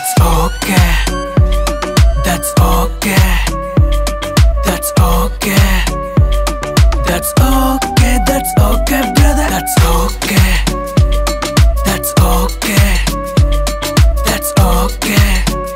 That's okay. That's okay. That's okay. That's okay. That's okay, brother. That's okay. That's okay. That's okay.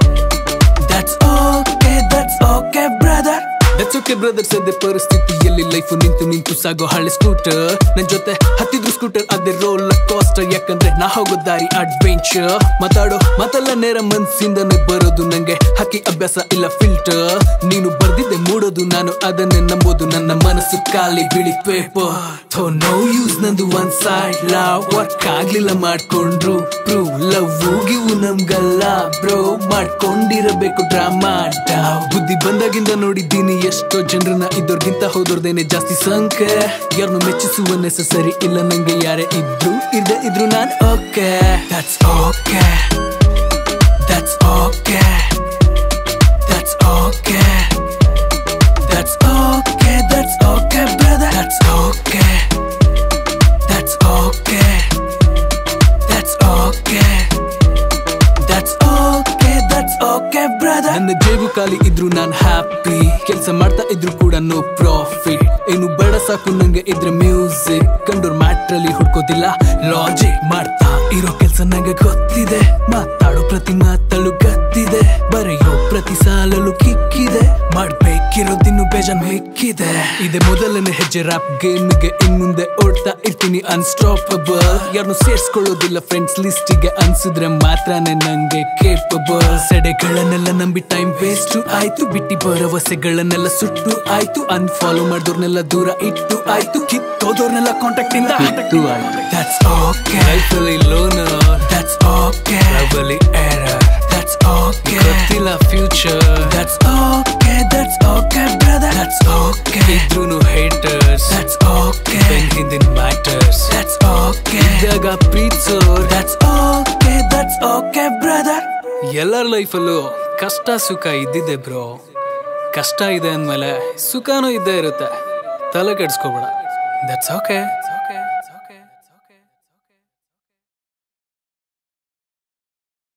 That's okay. That's okay, brother. That's okay, brother. ಸದ್ಯ ಪರಿಸ್ಥಿತಿಯಲ್ಲಿ life ನಿಂತು sago ಹಳೆ scooter ನನ್ ಜೊತೆ ಹತ್ತಿದ್ರು scooter ಅದೇ roller coaster ಯಾಕಂದ್ರೆ ನಾ ಹೋಗೋ ದಾರಿ ಅಡ್ವೆಂಚರ್ ಮಾತಾಡೋ ಮಾತೆಲ್ಲ ನೇರ ಮನ್ಸಿಂದನೇ ಬರೋದು ನಂಗೆ ಹಾಕಿ ಅಭ್ಯಾಸ ಇಲ್ಲ ಫಿಲ್ಟರ್ ನೀನು ಬರ್ದಿದ್ದೆ ಮೂಡೋದು ನಾನು ಅದನ್ನೇ ನಂಬೋದು ನನ್ನ ಮನಸ್ಸು ಖಾಲಿ ಬಿಳಿ ಪೇಪರ್ ಥೋ ನೋ ಯೂಸ್ ನಂದು ಒನ್ ಸೈಡ್ ಲವ್ ವರ್ಕ್ ಆಗ್ಲಿಲ್ಲ ಮಾಡ್ಕೊಂಡ್ರು ಪ್ರೂವ್ ಲವ್ ಗಿವು ನಮ್ಗಲ್ಲ ಬ್ರೋ ಮಾಡ್ಕೊಂಡಿರಬೇಕು ಡ್ರಾಮಾ ಬುದ್ಧಿ ಬಂದಾಗಿಂದ ನೋಡಿದ್ದೀನಿ ಎಷ್ಟೋ ಜನರನ್ನ ಇದ್ದೋರ್ಗಿಂತ ಹೋದೋರ್ದೇನೆ ಜಾಸ್ತಿ ಸಂಖ್ಯೆ ಯಾರನ್ನು ಮೆಚ್ಚಿಸುವ ನೆಸಸರಿ ಇಲ್ಲ ನಂಗೆ ಯಾರೇ ಇದ್ರು ಇದ್ದೇ ಇದ್ರು ನಾನ್ okay That's okay. That's okay. That's okay. That's okay. That's okay, brother. That's okay. That's okay. That's okay. That's okay. That's okay, brother. ನನ್ನ ಜೇಬು ಖಾಲಿ ಇದ್ರು ನಾನ್ ಹ್ಯಾಪಿ ಕೆಲಸ ಮಾಡ್ತಾ ಇದ್ರು ಕೂಡ ನೋ ಪ್ರಾಫಿಟ್ ಏನು ಬೇಡ ಸಾಕು ನಂಗೆ ಇದ್ರೆ ಮ್ಯೂಸಿಕ್ ಕಂಡೋರ್ ಮ್ಯಾಟ್ರಲ್ಲಿ ಹುಡ್ಕೋದಿಲ್ಲ ಲಾಜಿಕ್ ಮಾಡ್ತಾ ಇರೋ ಕೆಲ್ಸ ನಂಗೆ ಗೊತ್ತಿದೆ ಮಾತಾಡೋ ಪ್ರತಿ ಮಾತಲ್ಲೂ ಗತ್ತಿದೆ ಬರೆಯೋ ಪ್ರತಿ ಸಾಲಲ್ಲೂ ಕಿಕ್ಕಿದೆ ಮಾಡ್ಬೇಕಿರೋದಿನ್ನು ಬೇಜಾನ್ ಮಿಕ್ಕಿದೆ ಇದೆ ಮೊದಲನೇ ಹೆಜ್ಜೆ ರ್ಯಾಪ್ ಗೇಮ್ಗೆ ಇನ್ ಮುಂದೆ ಓಡ್ತಾ ಇರ್ತೀನಿ ಅನ್ಸ್ಟಾಪಬಲ್ ಯಾರನ್ನು ಸೇರ್ಸ್ಕೊಳ್ಳೋದಿಲ್ಲ ಫ್ರೆಂಡ್ಸ್ ಲಿಸ್ಟಿಗೆ ಅನ್ಸಿದ್ರೆ ಮಾತ್ರನೇ ನಂಗೆ ಕೇಪಬಲ್ ಸೆಡೆಗಳನ್ನೆಲ್ಲ ನಂಬಿ ಟೈಮ್ ವೇಸ್ಟ್ ಆಯ್ತು ಬಿಟ್ಟಿ ಭರವಸೆಗಳನ್ನೆಲ್ಲ ಸುಟ್ಟು ಆಯ್ತು ಅನ್ಫಾಲೋ ಮಾಡಿದವ್ರನ್ನೆಲ್ಲ ದೂರ ಇಟ್ಟು ಆಯ್ತು ಕಿತ್ತೋದವ್ರನ್ನೆಲ್ಲ ಕಾಂಟ್ಯಾಕ್ಟ್ ಇಂದ ಆಯ್ತು That's okay. ಲೈಫಲ್ಲಿ ಲೋನರ್ That's okay. ಲವಲ್ಲಿ ಎರರ್ That's okay. ಗೊತ್ತಿಲ್ಲ future That's okay. That's okay, brother. That's okay. ಇದ್ರೂನು ಹೇಟರ್ಸ್ That's okay. ಬೆನ್ ಹಿಂದಿನ ಮ್ಯಾಟರ್ಸ್ That's okay. ಇದ್ದಾಗ ಪ್ರೀತಿಸೋರ್ That's okay. That's okay, brother. ಎಲ್ಲರ ಲೈಫಲ್ಲೂ ಕಷ್ಟ ಸುಖ ಇದ್ದಿದೆ ಬ್ರೋ ಕಷ್ಟ ಇದೆ ಅಂದ್ಮೇಲೆ ಸುಖನೂ ಇದ್ದೇ ಇರುತ್ತೆ ತಲೆ ಕೆಡಿಸ್ಕೋಬೇಡ That's okay.